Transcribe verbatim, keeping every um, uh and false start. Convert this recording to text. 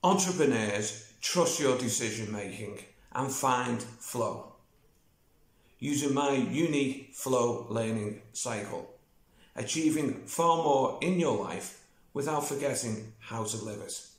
Entrepreneurs, trust your decision making and find flow. Using my unique flow learning cycle, achieving far more in your life without forgetting how to live it.